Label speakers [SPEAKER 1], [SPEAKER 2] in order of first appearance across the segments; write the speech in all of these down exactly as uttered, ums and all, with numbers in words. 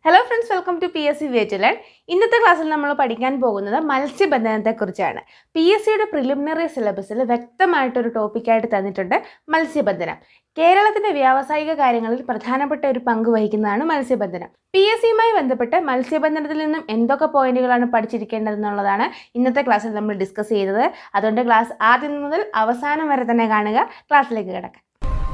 [SPEAKER 1] Hello friends, welcome to P S C Way to Learn. ഇന്നത്തെ ക്ലാസ്സിൽ നമ്മൾ പഠിക്കാൻ പോകുന്നത് മത്സ്യബന്ധനത്തെക്കുറിച്ചാണ്. പി എസ് സിയുടെ പ്രിലിമിനറി സിലബസിൽ വ്യക്തമായിട്ടൊരു ടോപ്പിക്കായിട്ട് തന്നിട്ടുണ്ട് മത്സ്യബന്ധനം. കേരളത്തിന്റെ വ്യാവസായിക കാര്യങ്ങളിൽ പ്രധാനപ്പെട്ട ഒരു പങ്ക് വഹിക്കുന്നതാണ് മത്സ്യബന്ധനം. പി എസ് സിയുമായി ബന്ധപ്പെട്ട് മത്സ്യബന്ധനത്തിൽ നിന്നും എന്തൊക്കെ പോയിന്റുകളാണ് പഠിച്ചിരിക്കേണ്ടതെന്നുള്ളതാണ് ഇന്നത്തെ ക്ലാസ്സിൽ നമ്മൾ ഡിസ്കസ് ചെയ്തത്. അതുകൊണ്ട് ക്ലാസ് ആദ്യം മുതൽ അവസാനം വരെ തന്നെ കാണുക. ക്ലാസ്സിലേക്ക് കിടക്കാം.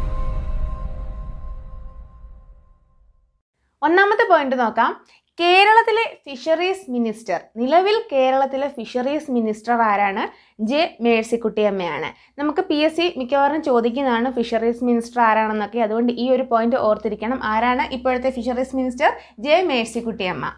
[SPEAKER 1] ഒന്നാമത്തെ പോയിന്റ് നോക്കാം. കേരളത്തിലെ ഫിഷറീസ് മിനിസ്റ്റർ, നിലവിൽ കേരളത്തിലെ ഫിഷറീസ് മിനിസ്റ്റർ ആരാണ്? ജെ മേഴ്സിക്കുട്ടിയമ്മയാണ്. നമുക്ക് പി എസ് സി മിക്കവാറും ചോദിക്കുന്നതാണ് ഫിഷറീസ് മിനിസ്റ്റർ ആരാണെന്നൊക്കെ. അതുകൊണ്ട് ഈ ഒരു പോയിന്റ് ഓർത്തിരിക്കണം. ആരാണ് ഇപ്പോഴത്തെ fisheries minister? J Mercykuttyamma.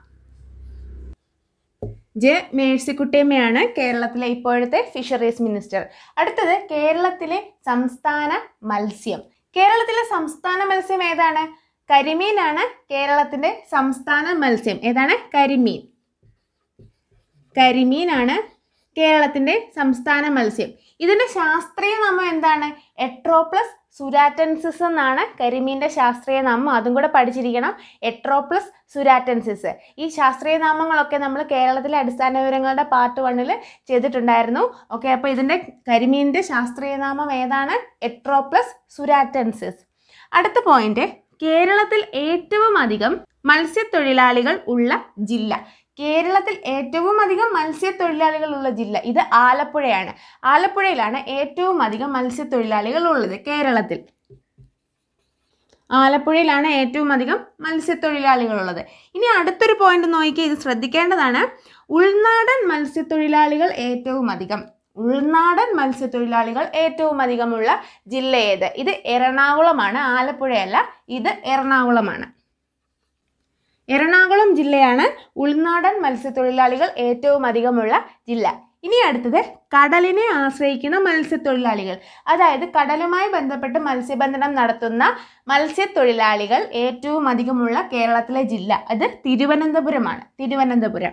[SPEAKER 1] J മേഴ്സിക്കുട്ടിയമ്മയാണ് കേരളത്തിലെ ഇപ്പോഴത്തെ ഫിഷറീസ് മിനിസ്റ്റർ. അടുത്തത് കേരളത്തിലെ സംസ്ഥാന മത്സ്യം. കേരളത്തിലെ സംസ്ഥാന മത്സ്യം ഏതാണ്? കരിമീനാണ് കേരളത്തിന്റെ സംസ്ഥാന മത്സ്യം. ഏതാണ്? കരിമീൻ. കരിമീനാണ് കേരളത്തിന്റെ സംസ്ഥാന മത്സ്യം. ഇതിന്റെ ശാസ്ത്രീയ നാമം എന്താണ്? എട്രോപ്ലസ് സുരാറ്റൻസിസ് എന്നാണ് കരിമീൻ്റെ ശാസ്ത്രീയ നാമം. അതും കൂടെ പഠിച്ചിരിക്കണം. എട്രോപ്ലസ് സുരാറ്റൻസിസ്. ഈ ശാസ്ത്രീയ നാമങ്ങളൊക്കെ നമ്മൾ കേരളത്തിലെ അടിസ്ഥാന വിവരങ്ങളുടെ പാർട്ട് വണ്ണിൽ ചെയ്തിട്ടുണ്ടായിരുന്നു. ഓക്കെ, അപ്പോൾ ഇതിന്റെ കരിമീൻ്റെ ശാസ്ത്രീയ നാമം ഏതാണ്? എട്രോപ്ലസ് സുരാറ്റൻസിസ്. അടുത്ത പോയിന്റ്, കേരളത്തിൽ ഏറ്റവും അധികം മത്സ്യത്തൊഴിലാളികൾ ഉള്ള ജില്ല. കേരളത്തിൽ ഏറ്റവും അധികം മത്സ്യത്തൊഴിലാളികൾ ഉള്ള ജില്ല ഇത് ആലപ്പുഴയാണ്. ആലപ്പുഴയിലാണ് ഏറ്റവും അധികം മത്സ്യത്തൊഴിലാളികൾ ഉള്ളത് കേരളത്തിൽ. ആലപ്പുഴയിലാണ് ഏറ്റവും അധികം മത്സ്യത്തൊഴിലാളികൾ ഉള്ളത്. ഇനി അടുത്തൊരു പോയിന്റ് നോക്കിയാൽ ഇത് ശ്രദ്ധിക്കേണ്ടതാണ്. ഉൾനാടൻ മത്സ്യത്തൊഴിലാളികൾ ഏറ്റവും അധികം ഉൾനാടൻ മത്സ്യത്തൊഴിലാളികൾ ഏറ്റവും അധികമുള്ള ജില്ല ഏത്? ഇത് എറണാകുളമാണ്. ആലപ്പുഴയല്ല, ഇത് എറണാകുളമാണ്. എറണാകുളം ജില്ലയാണ് ഉൾനാടൻ മത്സ്യത്തൊഴിലാളികൾ ഏറ്റവും അധികമുള്ള ജില്ല. ഇനി അടുത്തത് കടലിനെ ആശ്രയിക്കുന്ന മത്സ്യത്തൊഴിലാളികൾ. അതായത് കടലുമായി ബന്ധപ്പെട്ട് മത്സ്യബന്ധനം നടത്തുന്ന മത്സ്യത്തൊഴിലാളികൾ ഏറ്റവും അധികമുള്ള കേരളത്തിലെ ജില്ല അത് തിരുവനന്തപുരമാണ്. തിരുവനന്തപുരം.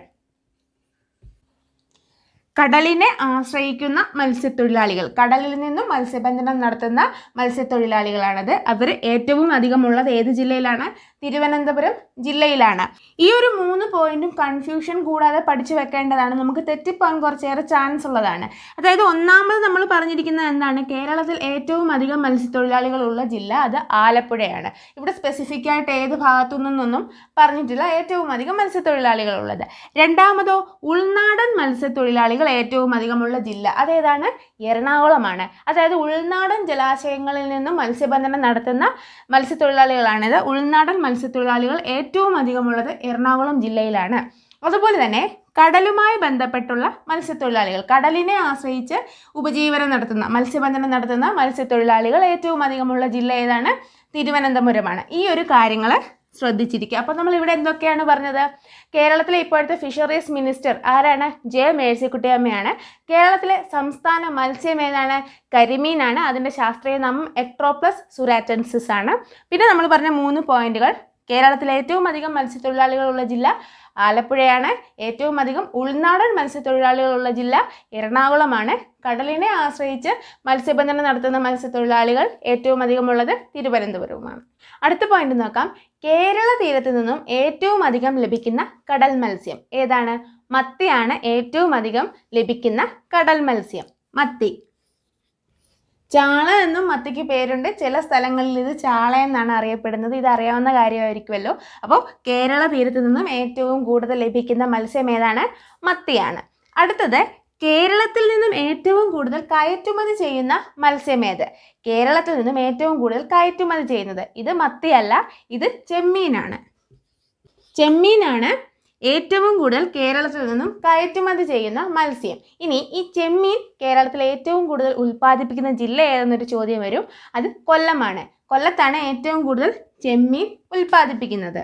[SPEAKER 1] കടലിനെ ആശ്രയിക്കുന്ന മത്സ്യത്തൊഴിലാളികൾ, കടലിൽ നിന്നും മത്സ്യബന്ധനം നടത്തുന്ന മത്സ്യത്തൊഴിലാളികളാണത്. അവർ ഏറ്റവും അധികമുള്ളത് ഏത് ജില്ലയിലാണ്? തിരുവനന്തപുരം ജില്ലയിലാണ്. ഈ ഒരു മൂന്ന് പോയിന്റും കൺഫ്യൂഷൻ കൂടാതെ പഠിച്ചു വെക്കേണ്ടതാണ്. നമുക്ക് തെറ്റിപ്പോകാൻ കുറച്ചേറെ ചാൻസ് ഉള്ളതാണ്. അതായത് ഒന്നാമത് നമ്മൾ പറഞ്ഞിരിക്കുന്നത് എന്താണ്? കേരളത്തിൽ ഏറ്റവും അധികം മത്സ്യത്തൊഴിലാളികൾ ഉള്ള ജില്ല അത് ആലപ്പുഴയാണ്. ഇവിടെ സ്പെസിഫിക് ആയിട്ട് ഏത് ഭാഗത്തു നിന്നൊന്നും പറഞ്ഞിട്ടില്ല. ഏറ്റവും അധികം മത്സ്യത്തൊഴിലാളികൾ ഉള്ളത്. രണ്ടാമതോ ഉൾനാടൻ മത്സ്യത്തൊഴിലാളികൾ ഏറ്റവും അധികമുള്ള ജില്ല അതേതാണ്? എറണാകുളമാണ്. അതായത് ഉൾനാടൻ ജലാശയങ്ങളിൽ നിന്നും മത്സ്യബന്ധനം നടത്തുന്ന മത്സ്യത്തൊഴിലാളികളാണിത്. ഉൾനാടൻ മത്സ്യത്തൊഴിലാളികൾ ഏറ്റവും അധികമുള്ളത് എറണാകുളം ജില്ലയിലാണ്. അതുപോലെ തന്നെ കടലുമായി ബന്ധപ്പെട്ടുള്ള മത്സ്യത്തൊഴിലാളികൾ, കടലിനെ ആശ്രയിച്ച് ഉപജീവനം നടത്തുന്ന മത്സ്യബന്ധനം നടത്തുന്ന മത്സ്യത്തൊഴിലാളികൾ ഏറ്റവും അധികമുള്ള ജില്ല ഏതാണ്? തിരുവനന്തപുരമാണ്. ഈ ഒരു കാര്യങ്ങൾ ശ്രദ്ധിച്ചിരിക്കുക. അപ്പോൾ നമ്മൾ ഇവിടെ എന്തൊക്കെയാണ് പറഞ്ഞത്? കേരളത്തിലെ ഇപ്പോഴത്തെ ഫിഷറീസ് മിനിസ്റ്റർ ആരാണ്? ജെ മേഴ്സിക്കുട്ടിയമ്മയാണ്. കേരളത്തിലെ സംസ്ഥാന മത്സ്യം ഏതാണ്? കരിമീനാണ്. അതിൻ്റെ ശാസ്ത്രീയ നാമം എട്രോപ്ലസ് സുരാറ്റൻസിസ് ആണ്. പിന്നെ നമ്മൾ പറഞ്ഞ മൂന്ന് പോയിന്റുകൾ: കേരളത്തിലെ ഏറ്റവും അധികം മത്സ്യത്തൊഴിലാളികളുള്ള ജില്ല ആലപ്പുഴയാണ്. ഏറ്റവും അധികം ഉൾനാടൻ മത്സ്യത്തൊഴിലാളികളുള്ള ജില്ല എറണാകുളമാണ്. കടലിനെ ആശ്രയിച്ച് മത്സ്യബന്ധനം നടത്തുന്ന മത്സ്യത്തൊഴിലാളികൾ ഏറ്റവും അധികമുള്ളത് തിരുവനന്തപുരവുമാണ്. അടുത്ത പോയിന്റ് നോക്കാം. കേരള തീരത്ത് നിന്നും ഏറ്റവും അധികം ലഭിക്കുന്ന കടൽ മത്സ്യം ഏതാണ്? മത്തിയാണ് ഏറ്റവും അധികം ലഭിക്കുന്ന കടൽ മത്സ്യം. മത്തി. ചാള എന്നും മത്തിക്ക് പേരുണ്ട്. ചില സ്ഥലങ്ങളിൽ ഇത് ചാള എന്നാണ് അറിയപ്പെടുന്നത്. ഇത് അറിയാവുന്ന കാര്യമായിരിക്കുമല്ലോ. അപ്പോൾ കേരള തീരത്ത് നിന്നും ഏറ്റവും കൂടുതൽ ലഭിക്കുന്ന മത്സ്യം ഏതാണ്? മത്തിയാണ്. അടുത്തത്, കേരളത്തിൽ നിന്നും ഏറ്റവും കൂടുതൽ കയറ്റുമതി ചെയ്യുന്ന മത്സ്യം ഏത്? കേരളത്തിൽ നിന്നും ഏറ്റവും കൂടുതൽ കയറ്റുമതി ചെയ്യുന്നത് ഇത് മത്തിയല്ല, ഇത് ചെമ്മീനാണ്. ചെമ്മീനാണ് ഏറ്റവും കൂടുതൽ കേരളത്തിൽ നിന്നും കയറ്റുമതി ചെയ്യുന്ന മത്സ്യം. ഇനി ഈ ചെമ്മീൻ കേരളത്തിൽ ഏറ്റവും കൂടുതൽ ഉൽപ്പാദിപ്പിക്കുന്ന ജില്ല ഏതെന്നൊരു ചോദ്യം വരും. അത് കൊല്ലമാണ്. കൊല്ലത്താണ് ഏറ്റവും കൂടുതൽ ചെമ്മീൻ ഉൽപ്പാദിപ്പിക്കുന്നത്.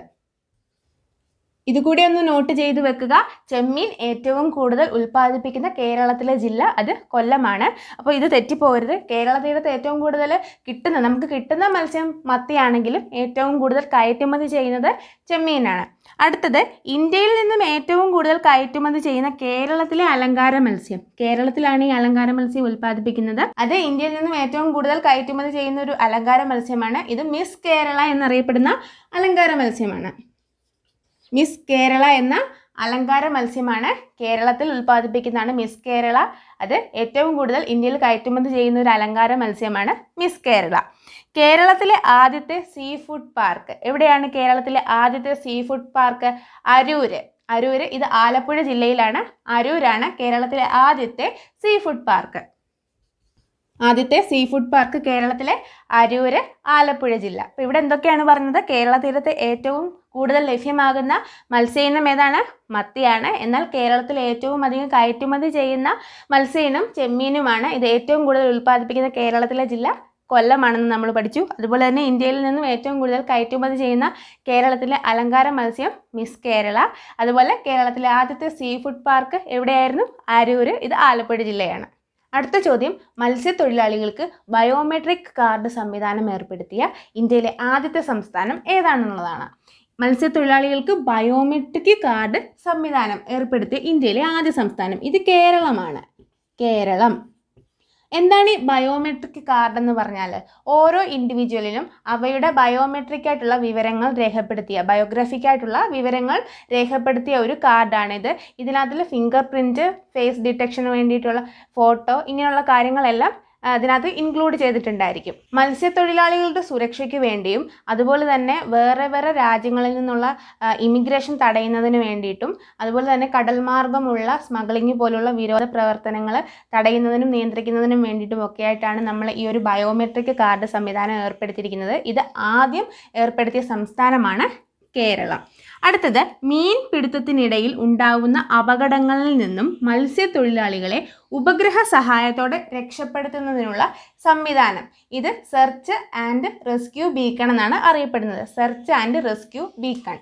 [SPEAKER 1] ഇതുകൂടി ഒന്ന് നോട്ട് ചെയ്ത് വെക്കുക. ചെമ്മീൻ ഏറ്റവും കൂടുതൽ ഉൽപ്പാദിപ്പിക്കുന്ന കേരളത്തിലെ ജില്ല അത് കൊല്ലമാണ്. അപ്പോൾ ഇത് തെറ്റിപ്പോകരുത്. കേരള തീരത്ത് ഏറ്റവും കൂടുതൽ കിട്ടുന്ന നമുക്ക് കിട്ടുന്ന മത്സ്യം മത്തിയാണെങ്കിലും ഏറ്റവും കൂടുതൽ കയറ്റുമതി ചെയ്യുന്നത് ചെമ്മീനാണ്. അടുത്തത്, ഇന്ത്യയിൽ നിന്നും ഏറ്റവും കൂടുതൽ കയറ്റുമതി ചെയ്യുന്ന കേരളത്തിലെ അലങ്കാര മത്സ്യം. കേരളത്തിലാണ് ഈ അലങ്കാര മത്സ്യം ഉൽപ്പാദിപ്പിക്കുന്നത്. അത് ഇന്ത്യയിൽ നിന്നും ഏറ്റവും കൂടുതൽ കയറ്റുമതി ചെയ്യുന്ന ഒരു അലങ്കാര മത്സ്യമാണ്. ഇത് മിസ് കേരള എന്നറിയപ്പെടുന്ന അലങ്കാര മത്സ്യമാണ്. മിസ് കേരള എന്ന അലങ്കാര മത്സ്യമാണ് കേരളത്തിൽ ഉൽപ്പാദിപ്പിക്കുന്നതാണ് മിസ് കേരള. അത് ഏറ്റവും കൂടുതൽ ഇന്ത്യയിൽ കയറ്റുമതി ചെയ്യുന്ന ഒരു അലങ്കാര മത്സ്യമാണ് മിസ് കേരള. കേരളത്തിലെ ആദ്യത്തെ സീ ഫുഡ് പാർക്ക് എവിടെയാണ്? കേരളത്തിലെ ആദ്യത്തെ seafood park Aroor. Aroor ഇത് ആലപ്പുഴ ജില്ലയിലാണ്. അരൂരാണ് കേരളത്തിലെ ആദ്യത്തെ സീ ഫുഡ് പാർക്ക്. ആദ്യത്തെ സീ ഫുഡ് പാർക്ക് കേരളത്തിലെ അരൂര്, ആലപ്പുഴ ജില്ല. അപ്പോൾ ഇവിടെ എന്തൊക്കെയാണ് പറഞ്ഞത്? കേരള തീരത്ത് ഏറ്റവും കൂടുതൽ ലഭ്യമാകുന്ന മത്സ്യയിനം ഏതാണ്? മത്തിയാണ്. എന്നാൽ കേരളത്തിൽ ഏറ്റവും അധികം കയറ്റുമതി ചെയ്യുന്ന മത്സ്യയിനം ചെമ്മീനുമാണ്. ഇത് ഏറ്റവും കൂടുതൽ ഉൽപ്പാദിപ്പിക്കുന്ന കേരളത്തിലെ ജില്ല കൊല്ലമാണെന്ന് നമ്മൾ പഠിച്ചു. അതുപോലെ തന്നെ ഇന്ത്യയിൽ നിന്നും ഏറ്റവും കൂടുതൽ കയറ്റുമതി ചെയ്യുന്ന കേരളത്തിലെ അലങ്കാര മത്സ്യം മിസ് കേരള. അതുപോലെ കേരളത്തിലെ ആദ്യത്തെ സീ ഫുഡ് പാർക്ക് എവിടെയായിരുന്നു? അരൂര്. ഇത് ആലപ്പുഴ ജില്ലയാണ്. അടുത്ത ചോദ്യം, മത്സ്യത്തൊഴിലാളികൾക്ക് ബയോമെട്രിക് കാർഡ് സംവിധാനം ഏർപ്പെടുത്തിയ ഇന്ത്യയിലെ ആദ്യത്തെ സംസ്ഥാനം ഏതാണെന്നുള്ളതാണ്. മത്സ്യത്തൊഴിലാളികൾക്ക് ബയോമെട്രിക് കാർഡ് സംവിധാനം ഏർപ്പെടുത്തിയ ഇന്ത്യയിലെ ആദ്യ സംസ്ഥാനം ഇത് കേരളമാണ്. കേരളം. എന്താണ് ഈ ബയോമെട്രിക് കാർഡ് എന്ന് പറഞ്ഞാൽ? ഓരോ ഇൻഡിവിജ്വലിനും അവയുടെ ബയോമെട്രിക് ആയിട്ടുള്ള വിവരങ്ങൾ രേഖപ്പെടുത്തിയ ബയോഗ്രാഫിക് ആയിട്ടുള്ള വിവരങ്ങൾ രേഖപ്പെടുത്തിയ ഒരു കാർഡാണിത്. ഇതിനകത്തിൽ ഫിംഗർ പ്രിൻറ്റ്, ഫേസ് ഡിറ്റക്ഷന് വേണ്ടിയിട്ടുള്ള ഫോട്ടോ, ഇങ്ങനെയുള്ള കാര്യങ്ങളെല്ലാം അതിനകത്ത് ഇൻക്ലൂഡ് ചെയ്തിട്ടുണ്ടായിരിക്കും. മത്സ്യത്തൊഴിലാളികളുടെ സുരക്ഷയ്ക്ക് വേണ്ടിയും അതുപോലെ തന്നെ വേറെ വേറെ രാജ്യങ്ങളിൽ നിന്നുള്ള ഇമിഗ്രേഷൻ തടയുന്നതിന് വേണ്ടിയിട്ടും അതുപോലെ തന്നെ കടൽ മാർഗമുള്ള സ്മഗ്ലിംഗ് പോലുള്ള വിരോധ പ്രവർത്തനങ്ങൾ തടയുന്നതിനും നിയന്ത്രിക്കുന്നതിനും വേണ്ടിയിട്ടും ഒക്കെ ആയിട്ടാണ് നമ്മൾ ഈ ഒരു ബയോമെട്രിക് കാർഡ് സംവിധാനം ഏർപ്പെടുത്തിയിരിക്കുന്നത്. ഇത് ആദ്യം ഏർപ്പെടുത്തിയ സംസ്ഥാനമാണ് കേരളം. അടുത്തത്, മീൻ പിടുത്തത്തിനിടയിൽ ഉണ്ടാകുന്ന അപകടങ്ങളിൽ നിന്നും മത്സ്യത്തൊഴിലാളികളെ ഉപഗ്രഹ സഹായത്തോടെ രക്ഷപ്പെടുത്തുന്നതിനുള്ള സംവിധാനം ഇത് സെർച്ച് ആൻഡ് റെസ്ക്യൂ ബീക്കൺ എന്നാണ് അറിയപ്പെടുന്നത്. Search and rescue beacon.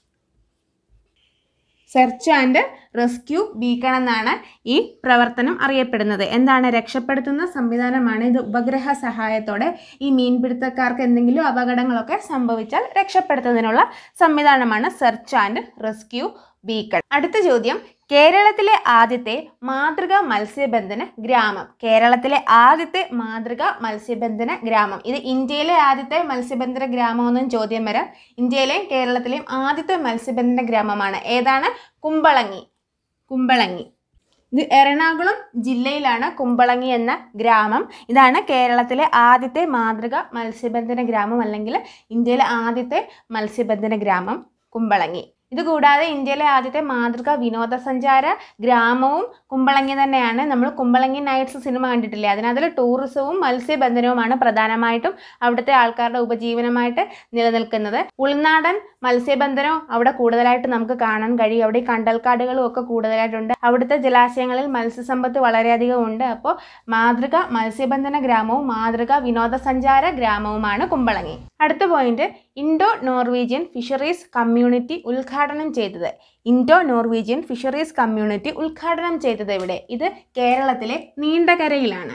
[SPEAKER 1] Search and rescue beacon എന്നാണ് ഈ പ്രവർത്തനം അറിയപ്പെടുന്നത്. എന്താണ്? രക്ഷപ്പെടുത്തുന്ന സംവിധാനമാണ് ഇത്. ഉപഗ്രഹ സഹായത്തോടെ ഈ മീൻപിടുത്തക്കാർക്ക് എന്തെങ്കിലും അപകടങ്ങളൊക്കെ സംഭവിച്ചാൽ രക്ഷപ്പെടുത്തുന്നതിനുള്ള സംവിധാനമാണ് സെർച്ച് ആൻഡ് റെസ്ക്യൂ ബീക്കൺ. അടുത്ത ചോദ്യം, കേരളത്തിലെ ആദ്യത്തെ മാതൃകാ മത്സ്യബന്ധന ഗ്രാമം. കേരളത്തിലെ ആദ്യത്തെ മാതൃകാ മത്സ്യബന്ധന ഗ്രാമം ഇത് ഇന്ത്യയിലെ ആദ്യത്തെ മത്സ്യബന്ധന ഗ്രാമമെന്നും ചോദ്യം വരാം. ഇന്ത്യയിലെയും കേരളത്തിലെയും ആദ്യത്തെ മത്സ്യബന്ധന ഗ്രാമമാണ്. ഏതാണ്? കുമ്പളങ്ങി. കുമ്പളങ്ങി ഇത് എറണാകുളം ജില്ലയിലാണ് കുമ്പളങ്ങി എന്ന ഗ്രാമം. ഇതാണ് കേരളത്തിലെ ആദ്യത്തെ മാതൃകാ മത്സ്യബന്ധന ഗ്രാമം, അല്ലെങ്കിൽ ഇന്ത്യയിലെ ആദ്യത്തെ മത്സ്യബന്ധന ഗ്രാമം കുമ്പളങ്ങി. ഇതുകൂടാതെ ഇന്ത്യയിലെ ആദ്യത്തെ മാതൃകാ വിനോദസഞ്ചാര ഗ്രാമവും കുമ്പളങ്ങി തന്നെയാണ്. നമ്മൾ കുമ്പളങ്ങി നൈറ്റ്സ് സിനിമ കണ്ടിട്ടില്ലേ? അതിനകത്തിൽ ടൂറിസവും മത്സ്യബന്ധനവുമാണ് പ്രധാനമായിട്ടും അവിടുത്തെ ആൾക്കാരുടെ ഉപജീവനമായിട്ട് നിലനിൽക്കുന്നത്. ഉൾനാടൻ മത്സ്യബന്ധനവും അവിടെ കൂടുതലായിട്ട് നമുക്ക് കാണാൻ കഴിയും. അവിടെ കണ്ടൽക്കാടുകളും ഒക്കെ കൂടുതലായിട്ടുണ്ട്. അവിടുത്തെ ജലാശയങ്ങളിൽ മത്സ്യസമ്പത്ത് വളരെയധികം ഉണ്ട്. അപ്പോൾ മാതൃകാ മത്സ്യബന്ധന ഗ്രാമവും മാതൃകാ വിനോദസഞ്ചാര ഗ്രാമവുമാണ് കുമ്പളങ്ങി. അടുത്ത point, Indo Norwegian fisheries community ഉദ്ഘാടനം ചെയ്തത്. ഇൻഡോ നോർവീജിയൻ ഫിഷറീസ് കമ്മ്യൂണിറ്റി ഉദ്ഘാടനം ചെയ്തത് എവിടെ? ഇത് കേരളത്തിലെ നീണ്ടകരയിലാണ്.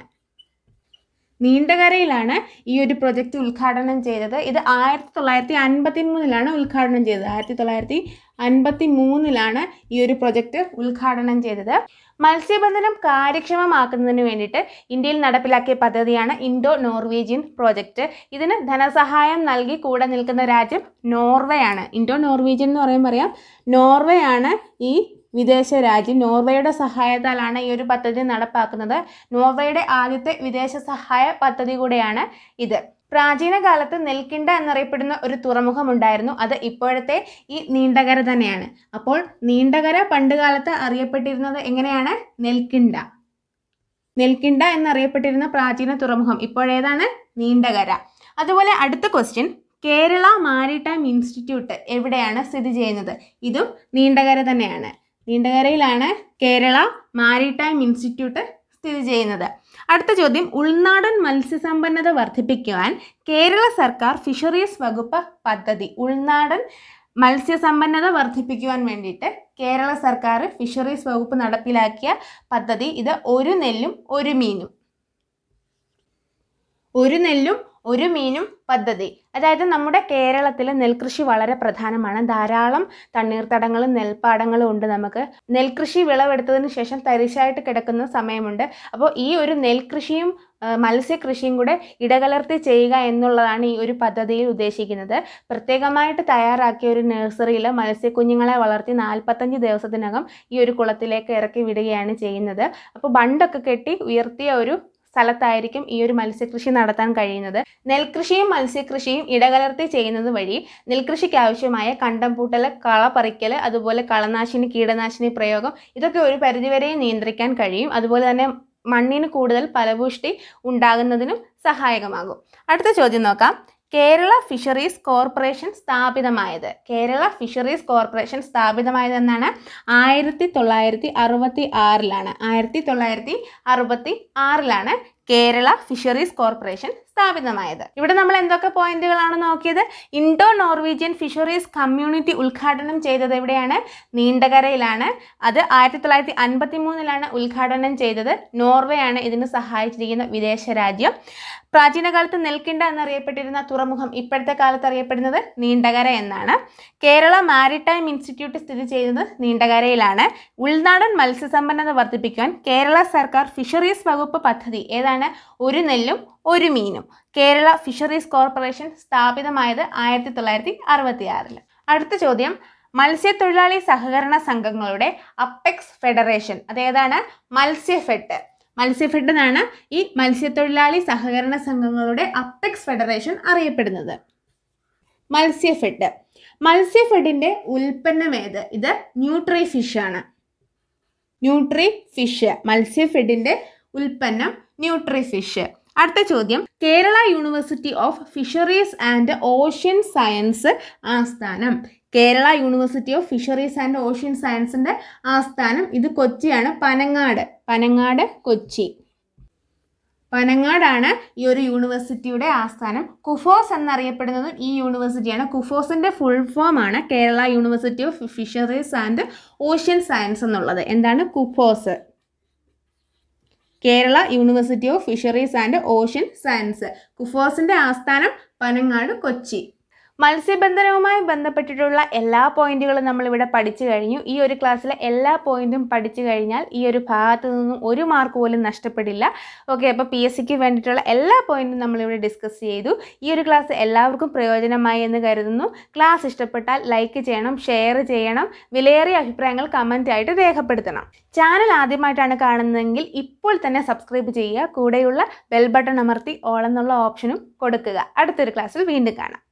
[SPEAKER 1] നീണ്ടകരയിലാണ് ഈ ഒരു പ്രൊജക്റ്റ് ഉദ്ഘാടനം ചെയ്തത്. ഇത് ആയിരത്തി തൊള്ളായിരത്തി അൻപത്തി മൂന്നിലാണ് ഉദ്ഘാടനം ചെയ്തത്. ആയിരത്തി തൊള്ളായിരത്തി അൻപത്തി മൂന്നിലാണ് ഈ ഒരു പ്രൊജക്റ്റ് ഉദ്ഘാടനം ചെയ്തത്. മത്സ്യബന്ധനം കാര്യക്ഷമമാക്കുന്നതിന് വേണ്ടിയിട്ട് ഇന്ത്യയിൽ നടപ്പിലാക്കിയ പദ്ധതിയാണ് ഇൻഡോ നോർവീജിയൻ പ്രോജക്റ്റ്. ഇതിന് ധനസഹായം നൽകി കൂടെ നിൽക്കുന്ന രാജ്യം നോർവേ ആണ്. ഇൻഡോ നോർവീജിയൻ എന്ന് പറയുമ്പോൾ അറിയാം, നോർവേ ആണ് ഈ വിദേശ രാജ്യം. നോർവേയുടെ സഹായത്താലാണ് ഈ ഒരു പദ്ധതി നടപ്പാക്കുന്നത്. നോർവേയുടെ ആദ്യത്തെ വിദേശ സഹായ പദ്ധതി കൂടെയാണ് ഇത്. പ്രാചീന കാലത്ത് നെൽക്കിണ്ട എന്നറിയപ്പെടുന്ന ഒരു തുറമുഖം ഉണ്ടായിരുന്നു. അത് ഇപ്പോഴത്തെ ഈ നീണ്ടകര തന്നെയാണ്. അപ്പോൾ നീണ്ടകര പണ്ട് കാലത്ത് അറിയപ്പെട്ടിരുന്നത് എങ്ങനെയാണ്? നെൽക്കിണ്ട. നെൽക്കിണ്ട എന്നറിയപ്പെട്ടിരുന്ന പ്രാചീന തുറമുഖം ഇപ്പോഴേതാണ്? നീണ്ടകര. അതുപോലെ അടുത്ത ക്വസ്റ്റ്യൻ, കേരള മാരിടൈം ഇൻസ്റ്റിറ്റ്യൂട്ട് എവിടെയാണ് സ്ഥിതി ചെയ്യുന്നത്? ഇതും നീണ്ടകര തന്നെയാണ്. നീണ്ടകരയിലാണ് കേരള മാരിടൈം ഇൻസ്റ്റിറ്റ്യൂട്ട് സ്ഥിതി ചെയ്യുന്നത്. അടുത്ത ചോദ്യം, ഉൾനാടൻ മത്സ്യസമ്പന്നത വർദ്ധിപ്പിക്കുവാൻ കേരള സർക്കാർ ഫിഷറീസ് വകുപ്പ് പദ്ധതി. ഉൾനാടൻ മത്സ്യസമ്പന്നത വർദ്ധിപ്പിക്കുവാൻ വേണ്ടിയിട്ട് കേരള സർക്കാർ ഫിഷറീസ് വകുപ്പ് നടപ്പിലാക്കിയ പദ്ധതി ഇത് ഒരു നെല്ലും ഒരു മീനും. ഒരു നെല്ലും ഒരു മീനും പദ്ധതി. അതായത് നമ്മുടെ കേരളത്തിൽ നെൽകൃഷി വളരെ പ്രധാനമാണ്. ധാരാളം തണ്ണീർത്തടങ്ങളും നെൽപ്പാടങ്ങളും ഉണ്ട്. നമുക്ക് നെൽകൃഷി വിളവെടുത്തതിന് ശേഷം തരിശായിട്ട് കിടക്കുന്ന സമയമുണ്ട്. അപ്പോൾ ഈ ഒരു നെൽകൃഷിയും മത്സ്യകൃഷിയും കൂടെ ഇടകലർത്തി ചെയ്യുക എന്നുള്ളതാണ് ഈ ഒരു പദ്ധതിയിൽ ഉദ്ദേശിക്കുന്നത്. പ്രത്യേകമായിട്ട് തയ്യാറാക്കിയ ഒരു നഴ്സറിയിൽ മത്സ്യക്കുഞ്ഞുങ്ങളെ വളർത്തി നാൽപ്പത്തഞ്ച് ദിവസത്തിനകം ഈ ഒരു കുളത്തിലേക്ക് ഇറക്കി വിടുകയാണ് ചെയ്യുന്നത്. അപ്പോൾ ബണ്ടൊക്കെ കെട്ടി ഉയർത്തിയ ഒരു സ്ഥലത്തായിരിക്കും ഈ ഒരു മത്സ്യകൃഷി നടത്താൻ കഴിയുന്നത്. നെൽകൃഷിയും മത്സ്യകൃഷിയും ഇടകലർത്തി ചെയ്യുന്നത് വഴി നെൽകൃഷിക്ക് ആവശ്യമായ കണ്ടം പൂട്ടൽ, കള പറിക്കൽ, അതുപോലെ കളനാശിനി, കീടനാശിനി പ്രയോഗം ഇതൊക്കെ ഒരു പരിധിവരെ നിയന്ത്രിക്കാൻ കഴിയും. അതുപോലെ തന്നെ മണ്ണിന് കൂടുതൽ ഫലപുഷ്ടി ഉണ്ടാകുന്നതിനും സഹായകമാകും. അടുത്ത ചോദ്യം നോക്കാം. കേരള ഫിഷറീസ് കോർപ്പറേഷൻ സ്ഥാപിതമായത്. കേരള ഫിഷറീസ് കോർപ്പറേഷൻ സ്ഥാപിതമായത് എന്നാണ് ആയിരത്തി തൊള്ളായിരത്തി അറുപത്തി ആറിലാണ് ആയിരത്തി തൊള്ളായിരത്തി അറുപത്തി ആറിലാണ് കേരള ഫിഷറീസ് കോർപ്പറേഷൻ സ്ഥാപിതമായത്. ഇവിടെ നമ്മൾ എന്തൊക്കെ പോയിന്റുകളാണ് നോക്കിയത്? ഇൻഡോ നോർവീജിയൻ ഫിഷറീസ് കമ്മ്യൂണിറ്റി ഉദ്ഘാടനം ചെയ്തത് എവിടെയാണ്? നീണ്ടകരയിലാണ്. അത് ആയിരത്തി തൊള്ളായിരത്തി അൻപത്തി മൂന്നിലാണ് ഉദ്ഘാടനം ചെയ്തത്. നോർവേ ആണ് ഇതിന് സഹായിച്ചിരിക്കുന്ന വിദേശ രാജ്യം. പ്രാചീന കാലത്ത് നെൽക്കിണ്ട എന്നറിയപ്പെട്ടിരുന്ന തുറമുഖം ഇപ്പോഴത്തെ കാലത്ത് അറിയപ്പെടുന്നത് നീണ്ടകര എന്നാണ്. കേരള മാരിടൈം ഇൻസ്റ്റിറ്റ്യൂട്ട് സ്ഥിതി ചെയ്യുന്നത് നീണ്ടകരയിലാണ്. ഉൾനാടൻ മത്സ്യസമ്പന്നത വർദ്ധിപ്പിക്കാൻ കേരള സർക്കാർ ഫിഷറീസ് വകുപ്പ് പദ്ധതി ഏതാണ്? ഒരു നെല്ലും ഒരു മീനും. കേരള ഫിഷറീസ് കോർപ്പറേഷൻ സ്ഥാപിതമായത് ആയിരത്തി തൊള്ളായിരത്തി അറുപത്തി ആറിൽ. അടുത്ത ചോദ്യം. മത്സ്യത്തൊഴിലാളി സഹകരണ സംഘങ്ങളുടെ അപ്പെക്സ് ഫെഡറേഷൻ അതേതാണ്? മത്സ്യഫെഡ്. മത്സ്യഫെഡ് എന്നാണ് ഈ മത്സ്യത്തൊഴിലാളി സഹകരണ സംഘങ്ങളുടെ അപ്പെക്സ് ഫെഡറേഷൻ അറിയപ്പെടുന്നത്. മത്സ്യഫെഡ്. മത്സ്യഫെഡിന്റെ ഉൽപ്പന്നം ഏത്? ഇത് ന്യൂട്രി ഫിഷ് ആണ്. Nutri fish. മത്സ്യഫെഡിന്റെ ഉൽപ്പന്നം ന്യൂട്രി ഫിഷ്. അടുത്ത ചോദ്യം. Kerala university of fisheries and ocean science ആസ്ഥാനം. Kerala university of fisheries and ocean സയൻസിന്റെ ആസ്ഥാനം ഇത് കൊച്ചിയാണ്. പനങ്ങാട്. പനങ്ങാട് കൊച്ചി. പനങ്ങാടാണ് ഈ ഒരു യൂണിവേഴ്സിറ്റിയുടെ ആസ്ഥാനം. കുഫോസ് എന്നറിയപ്പെടുന്നതും ഈ യൂണിവേഴ്സിറ്റിയാണ്. കുഫോസിന്റെ ഫുൾ ഫോം ആണ് Kerala university of fisheries and ocean science എന്നുള്ളത്. എന്താണ് KUFOS? Kerala university of fisheries and ocean science. കുഫോസിന്റെ ആസ്ഥാനം പനങ്ങാട് കൊച്ചി. മത്സ്യബന്ധനവുമായി ബന്ധപ്പെട്ടിട്ടുള്ള എല്ലാ പോയിന്റുകളും നമ്മളിവിടെ പഠിച്ചു കഴിഞ്ഞു. ഈ ഒരു ക്ലാസ്സിലെ എല്ലാ പോയിന്റും പഠിച്ചു കഴിഞ്ഞാൽ ഈ ഒരു ഭാഗത്തു നിന്നും ഒരു മാർക്ക് പോലും നഷ്ടപ്പെടില്ല. ഓക്കെ, അപ്പോൾ പി എസ് സിക്ക് വേണ്ടിയിട്ടുള്ള എല്ലാ പോയിന്റും നമ്മളിവിടെ ഡിസ്കസ് ചെയ്തു. ഈ ഒരു ക്ലാസ് എല്ലാവർക്കും പ്രയോജനമായി എന്ന് കരുതുന്നു. ക്ലാസ് ഇഷ്ടപ്പെട്ടാൽ ലൈക്ക് ചെയ്യണം, ഷെയർ ചെയ്യണം, വിലയേറിയ അഭിപ്രായങ്ങൾ കമൻ്റ് ആയിട്ട് രേഖപ്പെടുത്തണം. ചാനൽ ആദ്യമായിട്ടാണ് കാണുന്നതെങ്കിൽ ഇപ്പോൾ തന്നെ സബ്സ്ക്രൈബ് ചെയ്യുക. കൂടെയുള്ള ബെൽ ബട്ടൺ അമർത്തി ഓൾ എന്നുള്ള ഓപ്ഷനും കൊടുക്കുക. അടുത്തൊരു ക്ലാസ്സിൽ വീണ്ടും കാണാം.